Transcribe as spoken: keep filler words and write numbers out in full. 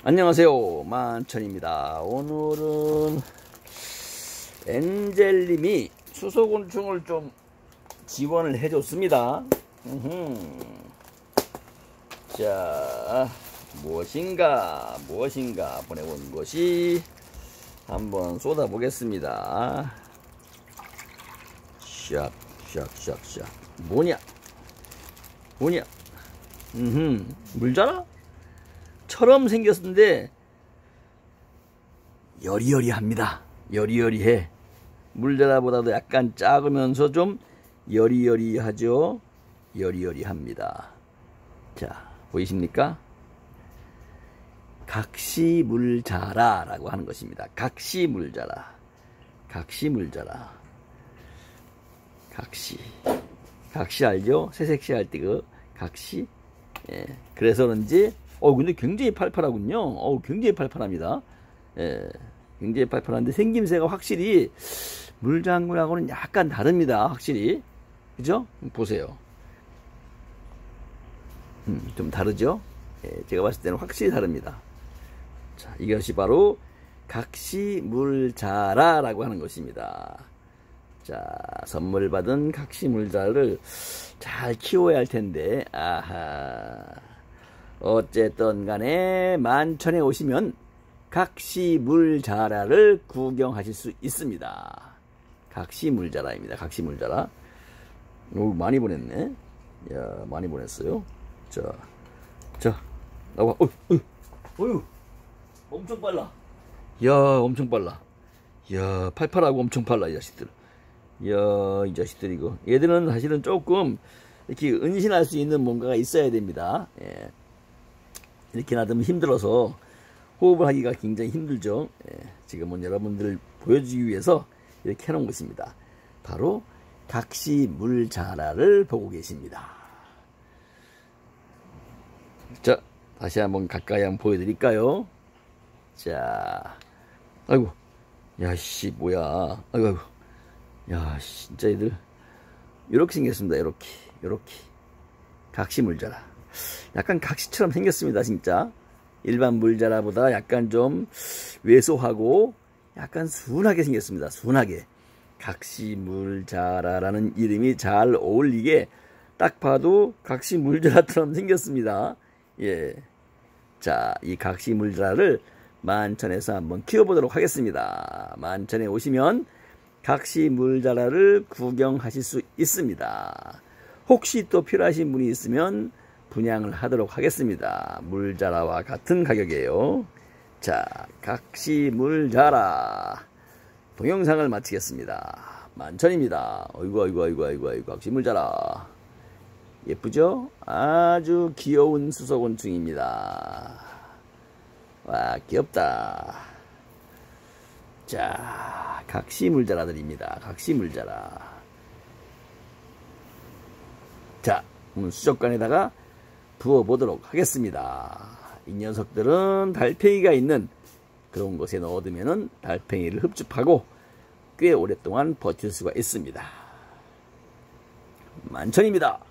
안녕하세요, 만천입니다. 오늘은 엔젤님이 수소곤충을 좀 지원을 해줬습니다. 자, 무엇인가 무엇인가 보내온 것이 한번 쏟아보겠습니다. 샥, 샥, 샥, 샥. 뭐냐? 뭐냐? 음, 물자라? 처럼 생겼는데 여리여리합니다. 여리여리해. 물자라보다도 약간 작으면서 좀 여리여리하죠. 여리여리합니다. 자, 보이십니까? 각시물자라라고 하는 것입니다. 각시물자라. 각시물자라. 각시. 각시 알죠? 새색시 할 때 그 각시. 예. 그래서 그런지 어 근데 굉장히 팔팔하군요. 어 굉장히 팔팔합니다. 예. 굉장히 팔팔한데 생김새가 확실히 물장군하고는 약간 다릅니다. 확실히. 그죠? 보세요. 음, 좀 다르죠? 예, 제가 봤을 때는 확실히 다릅니다. 자, 이것이 바로 각시물자라라고 하는 것입니다. 자, 선물 받은 각시물자를 잘 키워야 할 텐데, 아하. 어쨌든 간에 만천에 오시면 각시물자라를 구경하실 수 있습니다. 각시물자라입니다. 각시물자라. 오, 많이 보냈네. 야, 많이 보냈어요. 자, 자, 나와. 어휴, 어휴, 어휴. 엄청 빨라. 야, 엄청 빨라. 야, 팔팔하고 엄청 빨라, 이 자식들. 야, 이 자식들 이거. 얘들은 사실은 조금 이렇게 은신할 수 있는 뭔가가 있어야 됩니다. 예. 이렇게 놔두면 힘들어서 호흡을 하기가 굉장히 힘들죠. 예. 지금은 여러분들을 보여주기 위해서 이렇게 해놓은 것입니다. 바로 각시물자라를 보고 계십니다. 자, 다시 한번 가까이 한번 보여드릴까요? 자, 아이고, 야씨 뭐야, 아이고, 아이고, 야 진짜 얘들 이렇게 생겼습니다. 이렇게, 이렇게 각시물자라. 약간 각시처럼 생겼습니다. 진짜 일반 물자라보다 약간 좀 왜소하고 약간 순하게 생겼습니다. 순하게. 각시물자라라는 이름이 잘 어울리게 딱 봐도 각시물자라처럼 생겼습니다. 예. 자, 이 각시물자라를 만천에서 한번 키워보도록 하겠습니다. 만천에 오시면 각시물자라를 구경하실 수 있습니다. 혹시 또 필요하신 분이 있으면 분양을 하도록 하겠습니다. 물자라와 같은 가격이에요. 자, 각시물자라 동영상을 마치겠습니다. 만천입니다. 어이구 어이구 어이구 어이구 어이구 각시물자라 예쁘죠? 아주 귀여운 수소곤충입니다. 와, 귀엽다. 자, 각시물자라들입니다. 각시물자라. 자, 오늘 수족관에다가 부어보도록 하겠습니다. 이 녀석들은 달팽이가 있는 그런 곳에 넣어두면은 달팽이를 흡집하고 꽤 오랫동안 버틸 수가 있습니다. 만천입니다.